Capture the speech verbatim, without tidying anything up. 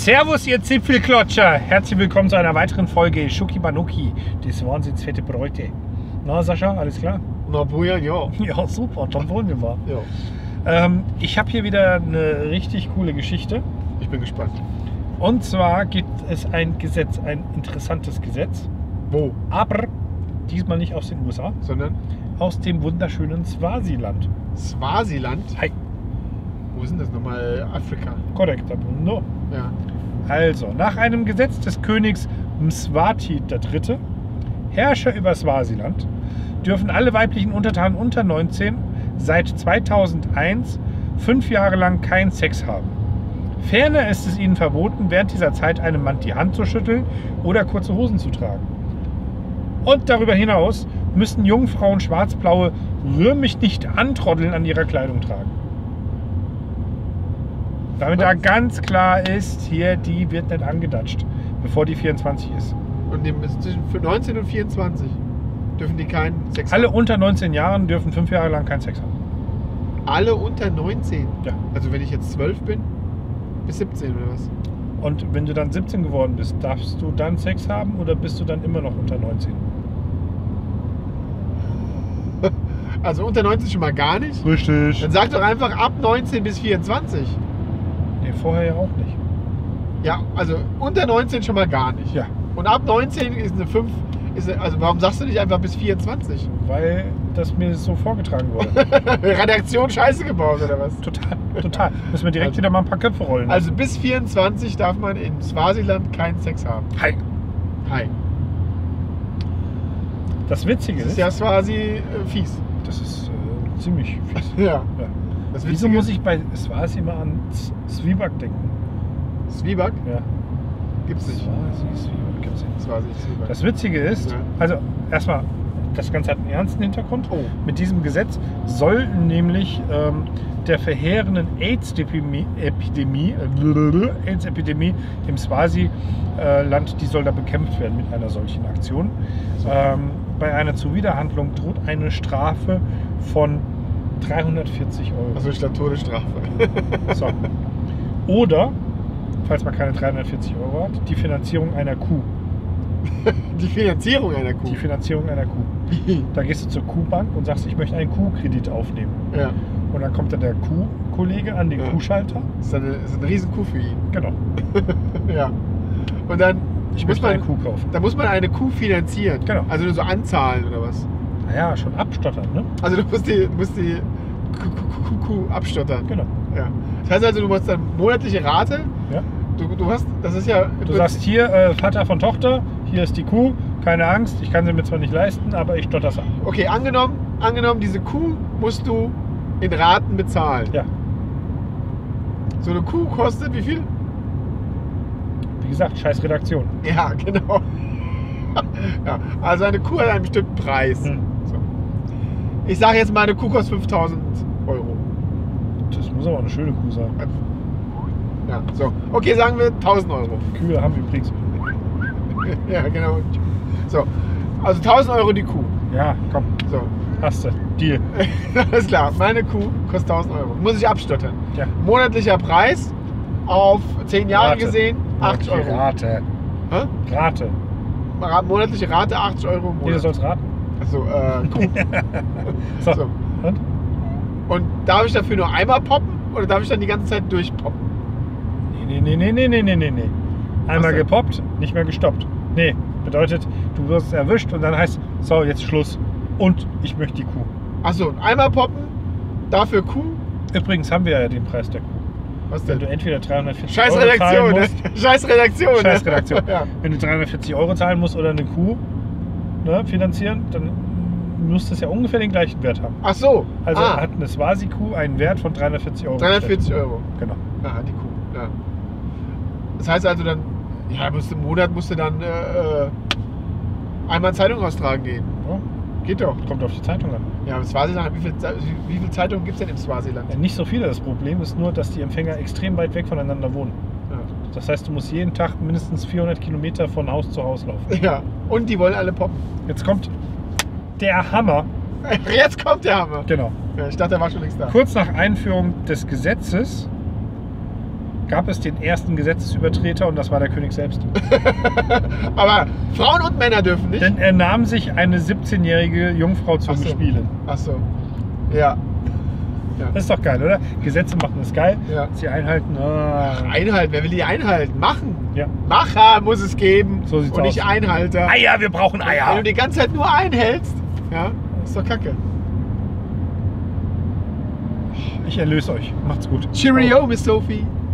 Servus, ihr Zipfelklotscher! Herzlich willkommen zu einer weiteren Folge Schuki Banuki, des Wahnsinns fette Bräute. Na, Sascha, alles klar? Na, Bojan, ja. Ja, super, dann wollen wir mal. Ja. Ähm, ich habe hier wieder eine richtig coole Geschichte. Ich bin gespannt. Und zwar gibt es ein Gesetz, ein interessantes Gesetz. Wo? Aber diesmal nicht aus den U S A, Sondern aus dem wunderschönen Swasiland. Swasiland? Hi. Wo ist denn das nochmal? Afrika. Korrekt, no. Ja. Also, nach einem Gesetz des Königs Mswati der Dritte, Herrscher über Swasiland, dürfen alle weiblichen Untertanen unter neunzehn seit zweitausendeins fünf Jahre lang keinen Sex haben. Ferner ist es ihnen verboten, während dieser Zeit einem Mann die Hand zu schütteln oder kurze Hosen zu tragen. Und darüber hinaus müssen Jungfrauen schwarzblaue Rühr mich nicht antroddeln an ihrer Kleidung tragen. Damit da ganz klar ist, hier, die wird nicht angedatscht, bevor die vierundzwanzig ist. Und dem ist zwischen neunzehn und vierundzwanzig dürfen die keinen Sex Alle haben? unter neunzehn Jahren dürfen fünf Jahre lang keinen Sex haben. Alle unter neunzehn? Ja. Also wenn ich jetzt zwölf bin, bis siebzehn oder was? Und wenn du dann siebzehn geworden bist, darfst du dann Sex haben oder bist du dann immer noch unter neunzehn? Also unter neunzehn schon mal gar nicht? Richtig. Dann sag doch einfach ab neunzehn bis vierundzwanzig. Nee, vorher ja auch nicht. Ja, also unter neunzehn schon mal gar nicht. Ja. Und ab neunzehn ist eine fünf. Ist eine, also warum sagst du nicht einfach bis vierundzwanzig? Weil das mir so vorgetragen wurde. Redaktion scheiße gebaut oder was? Total, total. Müssen wir direkt Also- wieder mal ein paar Köpfe rollen. Also bis vierundzwanzig darf man in Swasiland keinen Sex haben. Hi. Hi. Das Witzige Das ist, ist ja Swasi äh, fies. das ist äh, ziemlich fies. Ja. Ja. Das Wieso Witzige- muss ich bei Swasi immer an S- Zwieback denken? Zwieback? Ja. Gibt's nicht. Swasi, Zwieback gibt's nicht. Swasi Zwieback. Das Witzige ist, Ja. also erstmal, das Ganze hat einen ernsten Hintergrund. Oh. Mit diesem Gesetz soll nämlich ähm, der verheerenden AIDS-Epidemie, Epidemie, äh, AIDS-Epidemie im Swasiland, die soll da bekämpft werden mit einer solchen Aktion. So. Ähm, bei einer Zuwiderhandlung droht eine Strafe von dreihundertvierzig Euro. Also statt Todesstrafe. So. Oder, falls man keine dreihundertvierzig Euro hat, die Finanzierung einer Kuh. Die Finanzierung einer Kuh. Die Finanzierung einer Kuh. Da gehst du zur Kuhbank und sagst, ich möchte einen Kuhkredit aufnehmen. Ja. Und dann kommt dann der Kuhkollege an den Ja. Kuhschalter. Das ist eine, das ist eine riesen Kuh für ihn. Genau. Ja. Und dann Ich muss möchte eine man, Kuh kaufen. da muss man eine Kuh finanzieren. Genau. Also nur so anzahlen oder was? Naja, schon abstottern, ne? Also du musst die, du musst die Kuh, Kuh, Kuh, Kuh abstottern. Genau. Ja. Das heißt also, du musst dann monatliche Rate. Ja? Du, du hast, das ist ja. Du sagst hier, äh, Vater von Tochter, hier ist die Kuh, keine Angst, ich kann sie mir zwar nicht leisten, aber ich stotter's ab. Okay, angenommen, angenommen, diese Kuh musst du in Raten bezahlen. Ja, So eine Kuh kostet wie viel? wie gesagt, scheiß Redaktion. Ja, genau. Ja, also eine Kuh hat einen bestimmten Preis. Hm. So. Ich sage jetzt mal, eine Kuh kostet fünftausend Euro. Das muss aber eine schöne Kuh sein. Ja, so. Okay, sagen wir tausend Euro. Kühe haben übrigens. Ja, genau. So. Also tausend Euro die Kuh. Ja, komm, So. hast du. Deal. Alles klar. Meine Kuh kostet tausend Euro. Muss ich abstottern. Ja. Monatlicher Preis auf zehn Jahre Rate. gesehen achtzig Euro. Rate. Hä? Rate. Ra- Monatliche Rate achtzig Euro im Nee, du Monat. sollst raten. Also, äh, Kuh. So. So. Und? Und darf ich dafür nur einmal poppen oder darf ich dann die ganze Zeit durchpoppen? Nee, nee, nee, nee, nee, nee, nee, nee. Einmal denn? gepoppt, nicht mehr gestoppt. Nee, bedeutet, du wirst erwischt und dann heißt, so, jetzt Schluss. Und ich möchte die Kuh. Achso, einmal poppen, dafür Kuh. Übrigens haben wir ja den Preis der Kuh. Was Wenn denn? du entweder dreihundertvierzig Scheiß Euro zahlen Redaktion, musst, ne? Scheiß Redaktion. ne? Scheiß Redaktion. Ja. Wenn du dreihundertvierzig Euro zahlen musst oder eine Kuh, ne, finanzieren, dann muss das ja ungefähr den gleichen Wert haben. Ach so. Also ah, hat eine Swasi-Kuh einen Wert von dreihundertvierzig Euro. dreihundertvierzig Euro. Genau. Ah, die Kuh. Ja. Das heißt also dann, ja, musst du im Monat musst du dann äh, äh, einmal Zeitung austragen gehen. Ja, Geht doch. kommt auf die Zeitung an. Ja, im Swasiland, wie viele wie viel Zeitungen gibt es denn im Swasiland? Ja, nicht so viele. Das Problem ist nur, dass die Empfänger extrem weit weg voneinander wohnen. Ja. Das heißt, du musst jeden Tag mindestens vierhundert Kilometer von Haus zu Haus laufen. Ja. Und die wollen alle poppen. Jetzt kommt der Hammer. Jetzt kommt der Hammer. Genau. Ja, ich dachte, der war schon längst da. Kurz nach Einführung des Gesetzes gab es den ersten Gesetzesübertreter und das war der König selbst. Aber Frauen und Männer dürfen nicht? Denn er nahm sich eine siebzehnjährige Jungfrau zum Ach so. Spielen. Ach so. Ja. Ja. Das ist doch geil, oder? Gesetze machen ist geil. Ja. Sie einhalten. Ah. Einhalten, wer will die einhalten? Machen. Ja. Macher muss es geben So sieht's und nicht aus. Einhalter. Eier, wir brauchen Wenn Eier. du die ganze Zeit nur einhältst, ja, ist doch kacke. Ich erlöse euch. Macht's gut. Cheerio, Miss Sophie.